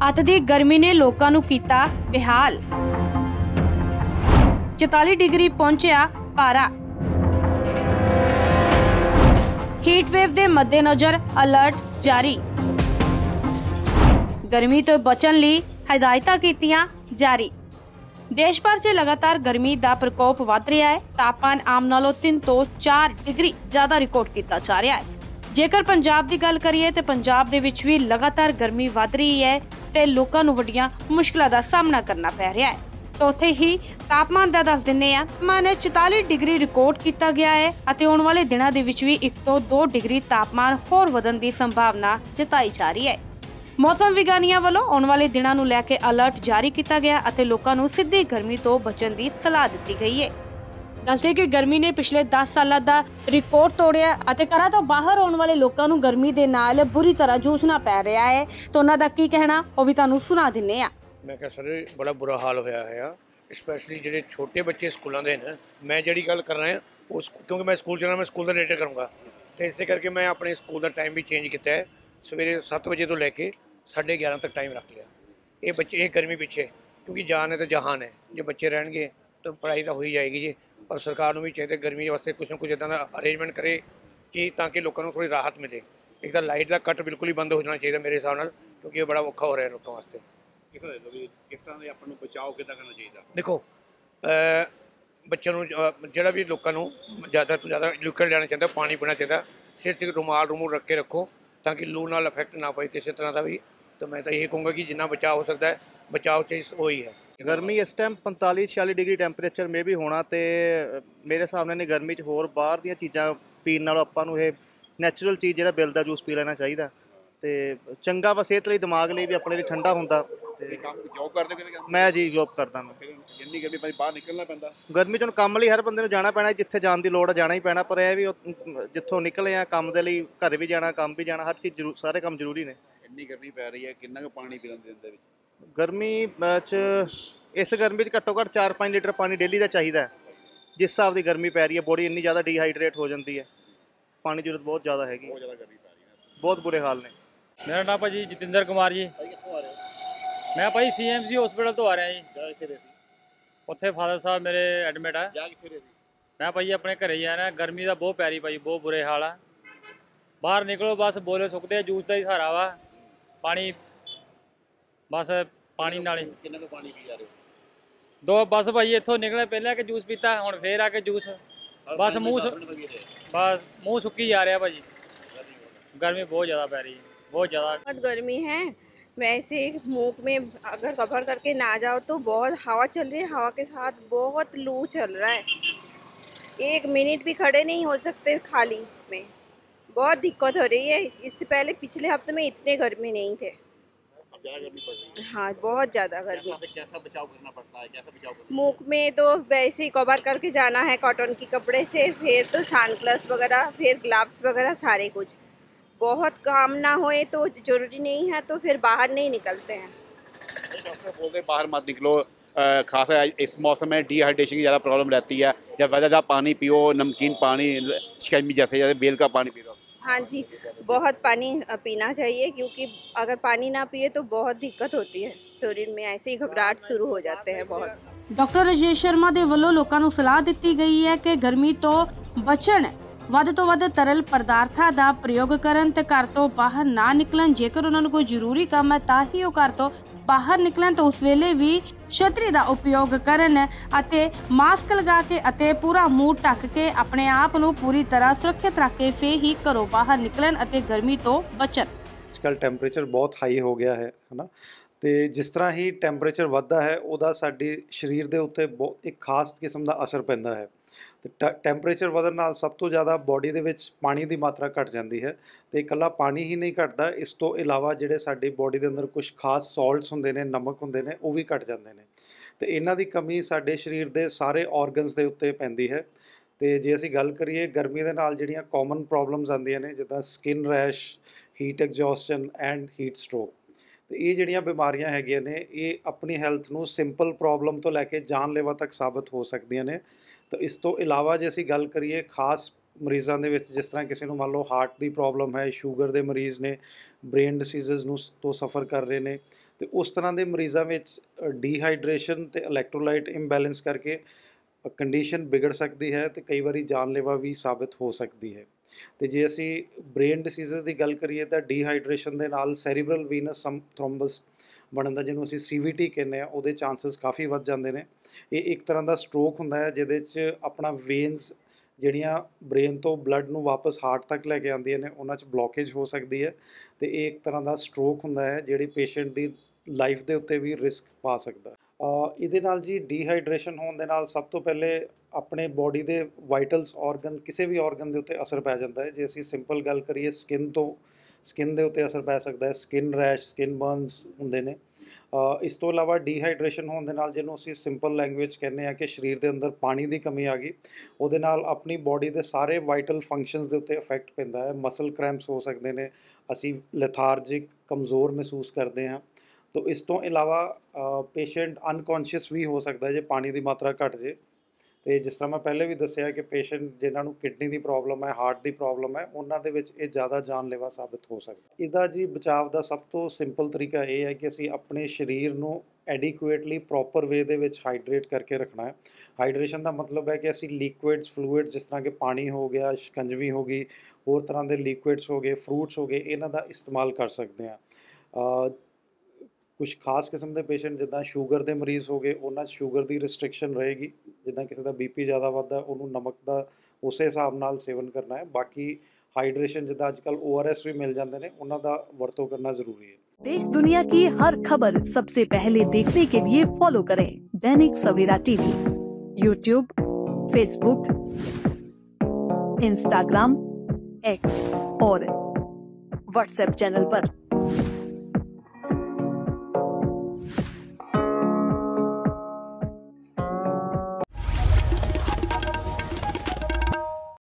ਅੱਤ ਦੀ ਗਰਮੀ ਨੇ ਲੋਕਾਂ ਨੂੰ ਕੀਤਾ ਬੇਹਾਲ। 44 ਡਿਗਰੀ ਪਹੁੰਚਿਆ ਪਾਰਾ। ਹੀਟ ਵੇਵ ਦੇ ਮੱਦੇਨਜ਼ਰ ਅਲਰਟ ਜਾਰੀ। ਗਰਮੀ ਤੋਂ ਬਚਣ ਲਈ ਹਦਾਇਤਾਂ ਕੀਤੀਆਂ ਜਾਰੀ। देश भर से लगातार गर्मी का प्रकोप वध रहा है। तापमान आम नालों 3 ਤੋਂ 4 डिग्री ज्यादा रिकॉर्ड किया जा रहा है। जेकर पंजाब की गल करिए तो पंजाब दे विच भी लगातार गर्मी वध रही है ते लोकां नूं वड्डियां मुश्किलां दा सामना करना पै रहा है। तो उत्थे ही तापमान दा दस दिंदे आ। तापमान 44 डिग्री रिकॉर्ड किया गया है अते आउण वाले दिनां दे विच भी 1 ਤੋਂ 2 डिग्री तापमान होर वधण दी संभावना जताई जा रही है। मौसम विज्ञानियों वालों आने वाले दिनों को लैके अलर्ट जारी किया गया और लोगों को सीधी गर्मी तो बचने की सलाह दी गई है। दसदे कि गर्मी ने पिछले 10 सालों का रिकॉर्ड तोड़िया और घरों तो बाहर आने वाले लोगों को गर्मी के नाल बुरी तरह जूझना पै रहा है। तो उन्होंने की कहना वो भी तुहानूं सुना दिंदे आ। मैं कह सर बड़ा बुरा हाल होया है, स्पैशली जो छोटे बच्चे स्कूलों के हैं। मैं जी गल कर रहा वो क्योंकि मैं स्कूल चलना, मैं स्कूल का रिलेटेड करूँगा तो इस करके मैं अपने स्कूल का टाइम भी चेंज किया है। सवेरे 7 बजे तो लैके 11:30 तक टाइम रख लिया। ये बच्चे ये गर्मी पिछे क्योंकि जान है तो जहान है। जो बच्चे रहेंगे तो पढ़ाई तो हो ही जाएगी जी। और सरकार को भी चाहिए गर्मी वास्ते कुछ ना कुछ इदा का अरेंजमेंट करे कि ताकि लोगों को थोड़ी राहत मिले। एक तो लाइट का कट बिल्कुल ही बंद हो जाना चाहिए मेरे हिसाब नाल, क्योंकि ये बड़ा औखा हो रहा है लोगों वास्ते। किस तरह से अपन बचाव कितना करना चाहिए? देखो बच्चों को जोड़ा भी लोगों को ज़्यादा तो ज़्यादा लिक्विड लेना चाहिए, पानी पीना चाहिए। सिर से रुमाल रूमूल रख के रखो ताकि लू नाल अफेक्ट ना पाए किसी तरह का भी। तो मैं तो यही कहूँगा कि जितना बचाव हो सकता है बचाव चीज़ वही है। गर्मी इस टाइम 45-46 डिग्री टैंपरेचर में भी होना तो मेरे हिसाब नाल गर्मी च होर बाहर दी चीज़ां पीण नालों आपां नूं इह नैचुरल चीज़ जिहड़ा बिल दा जूस पी लेना चाहिए तो चंगा वा सेहत लई दिमाग लई भी अपने लिए ठंडा हुंदा। जॉब करदे हो? मैं जी जॉब करदा। मैं इन्नी गर्मी भाई बाहर निकलना पैंदा। गर्मी चों काम लई हर बंदे नूं जाना पैना, जिथे जाण दी लोड़ जाना ही पैना। पर यह भी जिथों निकले आ काम दे लई घर भी जाना काम भी जाना, हर चीज़ जरूर सारे काम जरूरी ने। इन्नी गर्मी पै रही है, कितना कुछ पानी पीना दिन दे विच? गर्मी इस गर्मी घट्टो घट्ट 4-5 लीटर पानी डेली का चाहिए। जिस हिसाब की गर्मी पै रही है बॉडी इन्नी ज़्यादा डिहाइड्रेट हो जाती है, पानी की जरूरत बहुत ज़्यादा हैगी। बहुत ज़्यादा गर्मी पै रही है, बहुत बुरे हाल ने। मेरा नाम भाजी जतिंदर कुमार जी। मैं भाई CMC हॉस्पिटल तो आ रहा जी। उत्थे फादर साहब मेरे एडमिट है। मैं भाई अपने घर ही आना। गर्मी का बहुत पै रही भाई, बहुत बुरे हाल आ। बाहर निकलो बस बोले सुकते जूस का ही सहारा वा। पानी बस पानी नाल कितना को पानी पी जा रहे हो? दो बस भाई इत्थों निकले पहले के जूस पीता, हुण फिर आके जूस। बस मुँह सुक्की जा रहा भाजी। गर्मी बहुत ज़्यादा पै रही है, बहुत ज़्यादा। बहुत गर्मी है। वैसे मुँह में अगर कवर करके ना जाओ तो बहुत हवा चल रही है, हवा के साथ बहुत लू चल रहा है। 1 मिनट भी खड़े नहीं हो सकते खाली में, बहुत दिक्कत हो रही है। इससे पहले पिछले हफ्ते में इतने गर्मी नहीं थे। गर्मी पड़ रही है। हाँ बहुत ज़्यादा गर्मी। कैसा बचाव करना पड़ता है? कैसा बचाव करना? मुँह में तो वैसे ही कवर करके जाना है कॉटन के कपड़े से, फिर तो सनग्लास वगैरह, फिर ग्लव्स वगैरह सारे कुछ। बहुत काम ना होए तो ज़रूरी नहीं है तो फिर बाहर नहीं निकलते हैं। डॉक्टर बोलते बाहर मत निकलो, खास इस मौसम में डिहाइड्रेशन की ज़्यादा प्रॉब्लम रहती है। या वजह पानी पियो, नमकीन पानी, शिकंजी जैसे बेल का पानी पी लो। हाँ जी, बहुत पानी पीना चाहिए क्योंकि अगर पानी ना पिए तो बहुत दिक्कत होती है। शरीर में ऐसे ही घबराहट शुरू हो जाते हैं बहुत। डॉक्टर राजेश शर्मा दे वल्लों लोकां नूं सलाह दित्ती गई है कि गर्मी तो बचण ਵੱਧ ਤੋਂ ਵੱਧ ਤਰਲ ਪਦਾਰਥਾਂ ਦਾ ਪ੍ਰਯੋਗ ਕਰਨ ਤੇ ਘਰ ਤੋਂ ਬਾਹਰ ਨਾ ਨਿਕਲਣ। ਜੇਕਰ ਉਹਨਾਂ ਨੂੰ ਕੋਈ ਜ਼ਰੂਰੀ ਕੰਮ ਹੈ ਤਾਂ ਹੀ ਉਹ ਘਰ ਤੋਂ ਬਾਹਰ ਨਿਕਲਣ ਤਾਂ ਉਸ ਵੇਲੇ ਵੀ ਛਤਰੀ ਦਾ ਉਪਯੋਗ ਕਰਨ ਅਤੇ ਮਾਸਕ ਲਗਾ ਕੇ ਅਤੇ ਪੂਰਾ ਮੂੰਹ ਢੱਕ ਕੇ ਆਪਣੇ ਆਪ ਨੂੰ ਪੂਰੀ ਤਰ੍ਹਾਂ ਸੁਰੱਖਿਅਤ ਰੱਖ ਕੇ ਫਿਰ ਹੀ ਘਰੋਂ ਬਾਹਰ ਨਿਕਲਣ ਅਤੇ ਗਰਮੀ ਤੋਂ ਬਚਣ। ਅੱਜਕੱਲ ਟੈਂਪਰੇਚਰ ਬਹੁਤ ਹਾਈ ਹੋ ਗਿਆ ਹੈ ਨਾ, ਤੇ ਜਿਸ ਤਰ੍ਹਾਂ ਹੀ ਟੈਂਪਰੇਚਰ ਵੱਧਦਾ ਹੈ ਉਹਦਾ ਸਾਡੇ ਸਰੀਰ ਦੇ ਉੱਤੇ ਇੱਕ ਖਾਸ ਕਿਸਮ ਦਾ ਅਸਰ ਪੈਂਦਾ ਹੈ। ਟੈਂਪਰੇਚਰ ਵਧਣ ਨਾਲ ਸਭ ਤੋਂ ਜ਼ਿਆਦਾ ਬੋਡੀ ਦੇ ਵਿੱਚ ਪਾਣੀ ਦੀ ਮਾਤਰਾ ਘਟ ਜਾਂਦੀ ਹੈ। ਤੇ ਇਕੱਲਾ ਪਾਣੀ ਹੀ ਨਹੀਂ ਘਟਦਾ, ਇਸ ਤੋਂ ਇਲਾਵਾ ਜਿਹੜੇ ਸਾਡੀ ਬੋਡੀ ਦੇ ਅੰਦਰ ਕੁਝ ਖਾਸ ਸਾਲਟਸ ਹੁੰਦੇ ਨੇ, ਨਮਕ ਹੁੰਦੇ ਨੇ, ਉਹ ਵੀ ਘਟ ਜਾਂਦੇ ਨੇ। ਤੇ ਇਹਨਾਂ ਦੀ ਕਮੀ ਸਾਡੇ ਸਰੀਰ ਦੇ ਸਾਰੇ ਆਰਗਨਸ ਦੇ ਉੱਤੇ ਪੈਂਦੀ ਹੈ। ਤੇ ਜੇ ਅਸੀਂ ਗੱਲ ਕਰੀਏ ਗਰਮੀ ਦੇ ਨਾਲ ਜਿਹੜੀਆਂ ਕਾਮਨ ਪ੍ਰੋਬਲਮਸ ਆਉਂਦੀਆਂ ਨੇ, ਜਿੱਦਾਂ skin rash, heat exhaustion and heat stroke, ਤੇ ਇਹ ਜਿਹੜੀਆਂ ਬਿਮਾਰੀਆਂ ਹੈਗੀਆਂ ਨੇ ਇਹ ਆਪਣੀ ਹੈਲਥ ਨੂੰ ਸਿੰਪਲ ਪ੍ਰੋਬਲਮ ਤੋਂ ਲੈ ਕੇ ਜਾਨਲੇਵਾ ਤੱਕ ਸਾਬਤ ਹੋ ਸਕਦੀਆਂ ਨੇ। तो इस तो इलावा जे असीं गल करिए खास ਮਰੀਜ਼ਾਂ ਦੇ ਵਿੱਚ ਜਿਸ ਤਰ੍ਹਾਂ ਕਿਸੇ ਨੂੰ ਮੰਨ ਲਓ ਹਾਰਟ ਦੀ ਪ੍ਰੋਬਲਮ ਹੈ, ਸ਼ੂਗਰ ਦੇ ਮਰੀਜ਼ ਨੇ, ਬ੍ਰੇਨ ਡਿਸੀਜ਼ਸ ਨੂੰ ਤੋਂ ਸਫਰ ਕਰ ਰਹੇ ਨੇ, ਤੇ ਉਸ ਤਰ੍ਹਾਂ ਦੇ ਮਰੀਜ਼ਾਂ ਵਿੱਚ ਡੀਹਾਈਡਰੇਸ਼ਨ ਤੇ ਇਲੈਕਟ੍ਰੋਲਾਈਟ ਇੰਬੈਲੈਂਸ ਕਰਕੇ ਕੰਡੀਸ਼ਨ ਵਿਗੜ ਸਕਦੀ ਹੈ ਤੇ ਕਈ ਵਾਰੀ ਜਾਨਲੇਵਾ ਵੀ ਸਾਬਿਤ ਹੋ ਸਕਦੀ ਹੈ। ਤੇ ਜੇ ਅਸੀਂ ਬ੍ਰੇਨ ਡਿਸੀਜ਼ਸ ਦੀ ਗੱਲ ਕਰੀਏ ਤਾਂ ਡੀਹਾਈਡਰੇਸ਼ਨ ਦੇ ਨਾਲ ਸੈਰੀਬਰਲ ਵੀਨਸ ਥ੍ਰੋਮਬਸ ਬਣਨ ਦਾ, ਜਿਹਨੂੰ ਅਸੀਂ CVT ਕਹਿੰਦੇ ਆ, ਉਹਦੇ ਚਾਂਸਸ ਕਾਫੀ ਵੱਧ ਜਾਂਦੇ ਨੇ। ਇਹ ਇੱਕ ਤਰ੍ਹਾਂ ਦਾ ਸਟ੍ਰੋਕ ਹੁੰਦਾ ਹੈ ਜਿਹਦੇ 'ਚ ਆਪਣਾ ਵੇਨਸ ਜਿਹੜੀਆਂ ਬ੍ਰੇਨ ਤੋਂ ਬਲੱਡ ਨੂੰ ਵਾਪਸ ਹਾਰਟ ਤੱਕ ਲੈ ਕੇ ਆਉਂਦੀਆਂ ਨੇ, ਉਹਨਾਂ 'ਚ ਬਲੋਕੇਜ ਹੋ ਸਕਦੀ ਹੈ ਤੇ ਇਹ ਇੱਕ ਤਰ੍ਹਾਂ ਦਾ ਸਟ੍ਰੋਕ ਹੁੰਦਾ ਹੈ ਜਿਹੜੀ ਪੇਸ਼ੈਂਟ ਦੀ ਲਾਈਫ ਦੇ ਉੱਤੇ ਵੀ ਰਿਸਕ ਪਾ ਸਕਦਾ। ਇਹਦੇ ਨਾਲ ਜੀ ਡੀਹਾਈਡਰੇਸ਼ਨ ਹੋਣ ਦੇ ਨਾਲ ਸਭ ਤੋਂ ਪਹਿਲੇ ਆਪਣੇ ਬੋਡੀ ਦੇ ਵਾਈਟਲਸ ਔਰਗਨ, ਕਿਸੇ ਵੀ ਔਰਗਨ ਦੇ ਉੱਤੇ ਅਸਰ ਪੈ ਜਾਂਦਾ ਹੈ। ਜੇ ਅਸੀਂ ਸਿੰਪਲ ਗੱਲ ਕਰੀਏ ਸਕਿਨ ਦੇ ਉੱਤੇ ਅਸਰ ਪੈ ਸਕਦਾ ਹੈ, ਸਕਿਨ ਰੈਸ਼, ਸਕਿਨ ਬਰਨਸ ਹੁੰਦੇ ਨੇ। ਇਸ ਤੋਂ ਇਲਾਵਾ ਡੀਹਾਈਡਰੇਸ਼ਨ ਹੋਣ ਦੇ ਨਾਲ, ਜਿਹਨੂੰ ਅਸੀਂ ਸਿੰਪਲ ਲੈਂਗੁਏਜ ਕਹਿੰਦੇ ਹਾਂ ਕਿ ਸਰੀਰ ਦੇ ਅੰਦਰ ਪਾਣੀ ਦੀ ਕਮੀ ਆ ਗਈ, ਉਹਦੇ ਨਾਲ ਆਪਣੀ ਬੋਡੀ ਦੇ ਸਾਰੇ ਵਾਈਟਲ ਫੰਕਸ਼ਨਸ ਦੇ ਉੱਤੇ ਇਫੈਕਟ ਪੈਂਦਾ ਹੈ। ਮਸਲ ਕ੍ਰੈਂਪਸ ਹੋ ਸਕਦੇ ਨੇ, ਅਸੀਂ ਲੈਥਾਰਜਿਕ, ਕਮਜ਼ੋਰ ਮਹਿਸੂਸ ਕਰਦੇ ਹਾਂ। ਤੋ ਇਸ ਤੋਂ ਇਲਾਵਾ ਪੇਸ਼ੈਂਟ ਅਨਕੌਂਸ਼ੀਅਸ ਵੀ ਹੋ ਸਕਦਾ ਜੇ ਪਾਣੀ ਦੀ ਮਾਤਰਾ ਘੱਟ ਜੇ। ਤੇ ਜਿਸ ਤਰ੍ਹਾਂ ਮੈਂ ਪਹਿਲੇ ਵੀ ਦੱਸਿਆ ਕਿ ਪੇਸ਼ੈਂਟ ਜਿਨ੍ਹਾਂ ਨੂੰ ਕਿਡਨੀ ਦੀ ਪ੍ਰੋਬਲਮ ਹੈ, ਹਾਰਟ ਦੀ ਪ੍ਰੋਬਲਮ ਹੈ, ਉਹਨਾਂ ਦੇ ਵਿੱਚ ਇਹ ਜ਼ਿਆਦਾ ਜਾਨਲੇਵਾ ਸਾਬਿਤ ਹੋ ਸਕਦਾ। ਇਹਦਾ ਜੀ ਬਚਾਅ ਦਾ ਸਭ ਤੋਂ ਸਿੰਪਲ ਤਰੀਕਾ ਇਹ ਹੈ ਕਿ ਅਸੀਂ ਆਪਣੇ ਸਰੀਰ ਨੂੰ ਐਡੀਕੁਏਟਲੀ ਪ੍ਰੋਪਰ ਵੇ ਦੇ ਵਿੱਚ ਹਾਈਡਰੇਟ ਕਰਕੇ ਰੱਖਣਾ ਹੈ। ਹਾਈਡਰੇਸ਼ਨ ਦਾ ਮਤਲਬ ਹੈ ਕਿ ਅਸੀਂ ਲਿਕੁਇਡਸ, ਫਲੂਇਡ, ਜਿਸ ਤਰ੍ਹਾਂ ਕਿ ਪਾਣੀ ਹੋ ਗਿਆ, ਸ਼ਿਕੰਜਵੀ ਹੋ ਗਈ, ਹੋਰ ਤਰ੍ਹਾਂ ਦੇ ਲਿਕੁਇਡਸ ਹੋ ਗਏ, ਫਰੂਟਸ ਹੋ ਗਏ, ਇਹਨਾਂ ਦਾ ਇਸਤੇਮਾਲ ਕਰ ਸਕਦੇ ਹਾਂ। ਕੁਝ ਖਾਸ ਕਿਸਮ ਦੇ ਪੇਸ਼ੈਂਟ ਜਿੱਦਾਂ ਸ਼ੂਗਰ ਦੇ ਮਰੀਜ਼ ਹੋ ਗਏ, ਉਹਨਾਂ 'ਚ ਸ਼ੂਗਰ ਦੀ ਰਿਸਟ੍ਰਿਕਸ਼ਨ ਰਹੇਗੀ। ਜਿੱਦਾਂ ਕਿਸੇ ਦਾ BP ਜ਼ਿਆਦਾ ਵੱਧਦਾ, ਉਹਨੂੰ ਨਮਕ ਦਾ ਉਸੇ ਹਿਸਾਬ ਨਾਲ ਸੇਵਨ ਕਰਨਾ ਹੈ। ਬਾਕੀ ਹਾਈਡਰੇਸ਼ਨ ਜਿੱਦਾਂ ਅੱਜ ਕੱਲ੍ਹ ORS ਵੀ ਮਿਲ ਜਾਂਦੇ ਨੇ, ਉਹਨਾਂ ਦਾ ਵਰਤੋਂ करना ज़रूरी है। देश दुनिया की हर खबर सबसे पहले देखने के लिए फॉलो करें Dainik Savera TV, YouTube, Facebook, Instagram, X और WhatsApp चैनल पर।